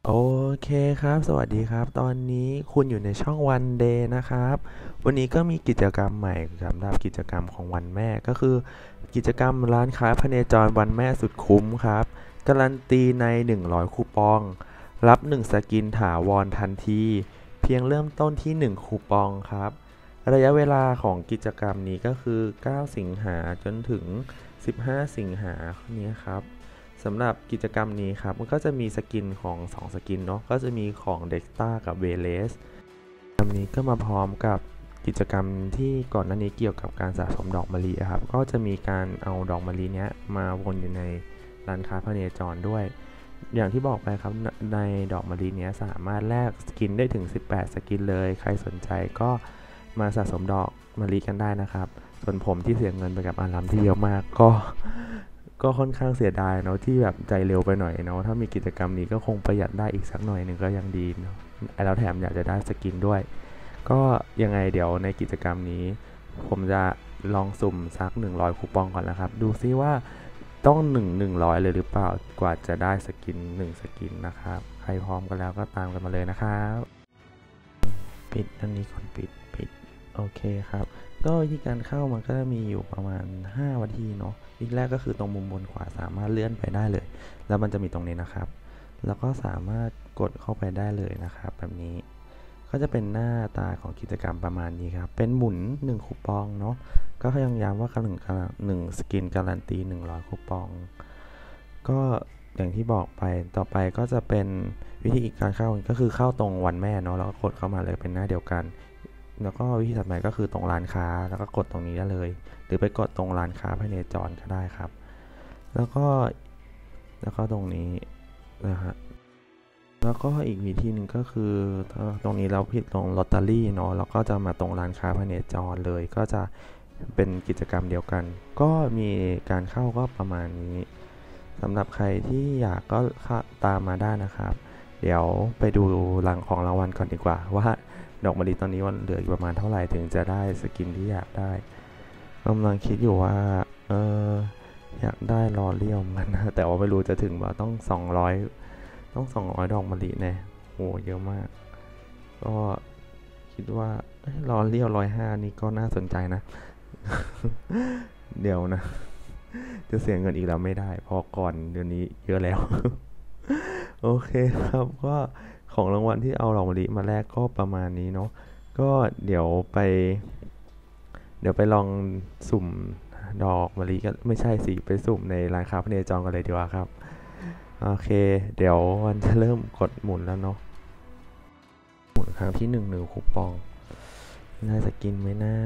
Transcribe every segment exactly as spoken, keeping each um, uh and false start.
โอเคครับสวัสดีครับตอนนี้คุณอยู่ในช่องวันเดย์นะครับวันนี้ก็มีกิจกรรมใหม่สำหรับกิจกรรมของวันแม่ก็คือกิจกรรมร้านค้าพเนจรวันแม่สุดคุ้มครับการันตีในหนึ่งร้อยคูปองรับหนึ่งสกินถาวรทันทีเพียงเริ่มต้นที่หนึ่งคูปองครับระยะเวลาของกิจกรรมนี้ก็คือเก้าสิงหาจนถึงสิบห้าสิงหานี้ครับ สำหรับกิจกรรมนี้ครับมันก็จะมีสกินของสองสกินเนาะก็จะมีของเด็กต้ากับเวเลสกิจกรรมนี้ก็มาพร้อมกับกิจกรรมที่ก่อนหน้านี้เกี่ยวกับการสะสมดอกมะลิครับก็จะมีการเอาดอกมะลิเนี้ยมาวนอยู่ในร้านค้าพเนจรด้วยอย่างที่บอกไปครับในดอกมะลิเนี้ยสามารถแลกสกินได้ถึงสิบแปดสกินเลยใครสนใจก็มาสะสมดอกมะลิกันได้นะครับส่วนผมที่เสียเงินไปกับอารัมที่เยอะมากก็ ก็ค่อนข้างเสียดายเนาะที่แบบใจเร็วไปหน่อยเนาะถ้ามีกิจกรรมนี้ก็คงประหยัดได้อีกสักหน่อยหนึ่งก็ยังดีเนาะแล้วแถมอยากจะได้สกินด้วยก็ยังไงเดี๋ยวในกิจกรรมนี้ผมจะลองสุ่มสักหนึ่งร้อยคูปองก่อนนะครับดูซิว่าต้องหนึ่งหนึ่งร้อยเลยหรือเปล่ากว่าจะได้สกินหนึ่งสกินนะครับใครพร้อมกันแล้วก็ตามกันมาเลยนะครับปิดอันนี้ก่อนปิดปิดโอเคครับก็วิธีการเข้ามันก็จะมีอยู่ประมาณห้าวิธีเนาะ วิธีแรกก็คือตรงมุมบนขวาสามารถเลื่อนไปได้เลยแล้วมันจะมีตรงนี้นะครับแล้วก็สามารถกดเข้าไปได้เลยนะครับแบบนี้ก็จะเป็นหน้าตาของกิจกรรมประมาณนี้ครับเป็นหมุนหนึ่งคูปองเนาะก็ยังย้ำว่าหนึ่งหนึ่งสกินการันตีหนึ่งร้อยคูปองก็อย่างที่บอกไปต่อไปก็จะเป็นวิธีการเข้าก็คือเข้าตรงวันแม่เนาะแล้วก็กดเข้ามาเลยเป็นหน้าเดียวกันแล้วก็วิธีถัดไปก็คือตรงร้านค้าแล้วก็กดตรงนี้ได้เลยหรือไปกดตรงร้านค้าภายในจรก็ได้ครับแล้วก็แล้วก็ตรงนี้นะฮะแล้วก็อีกวิธีหนึ่งก็คือตรงนี้เราผิดตรงลอตเตอรี่เนาะแล้วก็จะมาตรงร้านค้าภายในจรเลยก็จะเป็นกิจกรรมเดียวกันก็มีการเข้าก็ประมาณนี้สำหรับใครที่อยากก็ตามมาได้นะครับเดี๋ยวไปดูหลังของรางวัลก่อนดีกว่าว่าดอกมะลิตอนนี้วันเหลืออยู่ประมาณเท่าไหร่ถึงจะได้สกินที่อยากได้กำลังคิดอยู่ว่าเอออยากได้ลอเรียลมันนะแต่ว่าไม่รู้จะถึงว่าต้องสองร้อยต้องสองร้อยดอกมะลิแน่โหเยอะมากก็คิดว่าลอเรียลร้อยห้านี่ก็น่าสนใจนะ เดี๋ยวนะจะเสียเงินอีกแล้วไม่ได้พอก่อนเดือนนี้เยอะแล้ว โอเคครับก็ของรางวัลที่เอาดอกมะลิมาแลกก็ประมาณนี้เนาะก็เดี๋ยวไปเดี๋ยวไปลองสุ่มดอกมะลิกันไม่ใช่สิไปสุ่มในร้านค้าพเนจรกันเลยดีกว่าครับโอเคเดี๋ยววันจะเริ่มกดหมุนแล้วเนาะหมุนครั้งที่หนึ่งหนึ่งคูปองน่าจะกินไหมนะ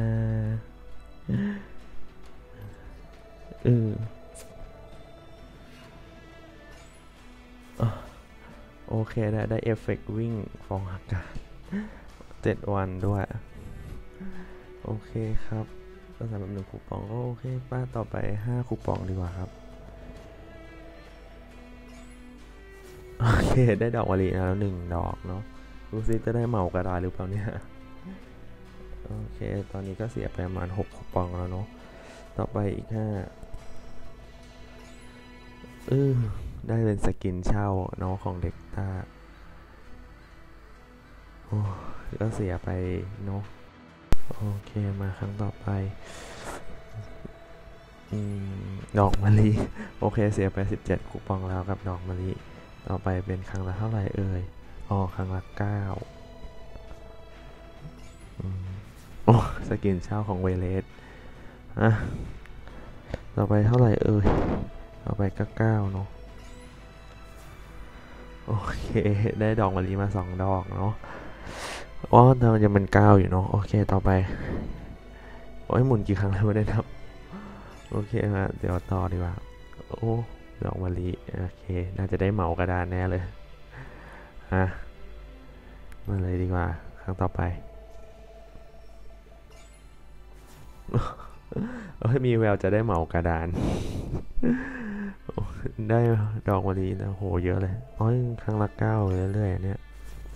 เออโอเคได้ได้เอฟเฟกต์วิ่งฟองอากาศเจ็ดวันด้วยโอเคครับก็สำหรับหนึ่งคูปองก็โอเคป้าต่อไปห้าคูปองดีกว่าครับโอเคได้ดอกมะลิแล้วหนึ่งดอกเนาะดูซิจะได้เหมากระดาษหรือเปล่าเนี่ยโอเคตอนนี้ก็เสียไปประมาณหกคูปองแล้วเนาะต่อไปอีกห้าเออได้เป็นสกินเช่าเนาะของเด็กตาโอ้ก็เสียไปเนาะโอเคมาครั้งต่อไปดอกมะลิโอเคเสียไปสิบเจ็ดคูปองแล้วกับดอกมะลิต่อไปเป็นครั้งละเท่าไหร่เอ่ยอ๋อครั้งละเก้าโอ้สกินเช่าของเวเลสอ่ะต่อไปเท่าไหร่เอ่ยต่อไปก็เก้าเนาะโอเคได้ดอกมะลิมาสองดอกเนาะอ๋อแต่มันยังเป็นเก้าอยู่เนาะโอเคต่อไปโอ้ยหมุนกี่ครั้งแล้วไม่ได้นับโอเคมาเดี๋ยวต่อดีกว่าโอ้ดอกมะลิโอเคน่าจะได้เหมากระดานแน่เลยฮะมาเลยดีกว่าครั้งต่อไปเอ้ยมีแววจะได้เหมากระดานได้ดอกมะลินะโหเยอะเลยอ๋อครั้งละเก้าเรื่อยๆเนี่ย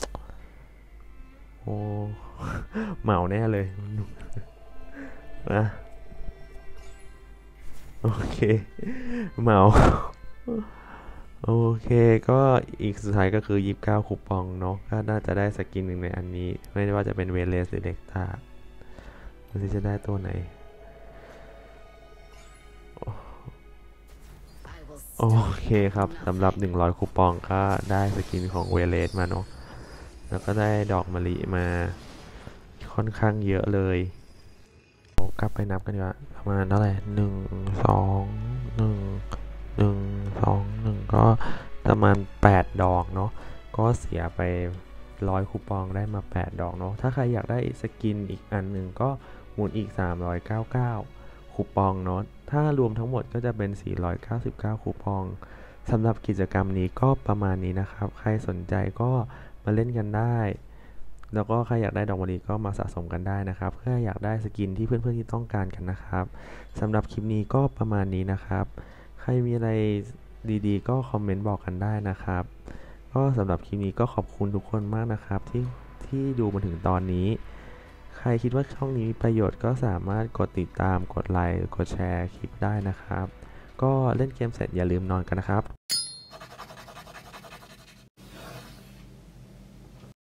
โอ้เหมาแน่เลยนะโอเคเหมาโอเคก็อีกสุดท้ายก็คือยี่สิบเก้าคูปองเนาะก็น่าจะได้สกินหนึ่งในอันนี้ไม่ว่าจะเป็นเวเลสหรือเด็กตาดูสิจะได้ตัวไหนโอเคครับสำหรับหนึ่งร้อยคูปองก็ได้สกินของเวเลสมาเนาะแล้วก็ได้ดอกมะลิมาค่อนข้างเยอะเลยกลับไปนับกันดีกว่าประมาณเท่าไหร่หนึ่งสองหนึ่งหนึ่งสองหนึ่งก็ประมาณแปดดอกเนาะก็เสียไปร้อยคูปองได้มาแปดดอกเนาะถ้าใครอยากได้สกินอีกอันหนึ่งก็หมุนอีกสามร้อยเก้าสิบเก้าคูปองเนาะถ้ารวมทั้งหมดก็จะเป็นสี่ร้อยเก้าสิบเก้าคูปองสำหรับกิจกรรมนี้ก็ประมาณนี้นะครับใครสนใจก็มาเล่นกันได้แล้วก็ใครอยากได้ดอกมะลิก็มาสะสมกันได้นะครับเพื่ออยากได้สกินที่เพื่อนๆที่ต้องการกันนะครับสำหรับคลิปนี้ก็ประมาณนี้นะครับใครมีอะไรดีๆก็คอมเมนต์บอกกันได้นะครับก็สำหรับคลิปนี้ก็ขอบคุณทุกคนมากนะครับที่ที่ดูมาถึงตอนนี้ใครคิดว่าช่องนี้มีประโยชน์ก็สามารถกดติดตามกดไลค์กดแชร์คลิปได้นะครับก็เล่นเกมเสร็จอย่าลืมนอนกันนะครับ